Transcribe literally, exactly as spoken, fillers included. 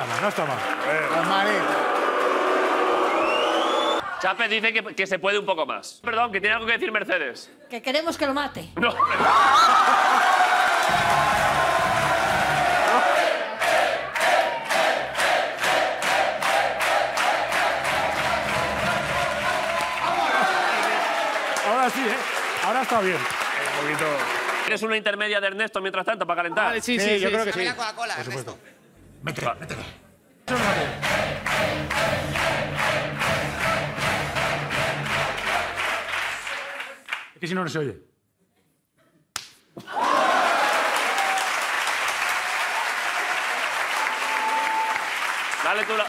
está mal, no está mal. Normalito. Chape dice que, que se puede un poco más. Perdón, que tiene algo que decir Mercedes. Que queremos que lo mate. No. Ahora sí, ¿eh? Ahora está bien. Un poquito... ¿Quieres una intermedia de Ernesto mientras tanto para calentar? Vale, sí, sí, sí, yo creo que sí. Mira Coca-Cola, Ernesto. Métele, métele. Es que si no, no se oye. Dale tú la...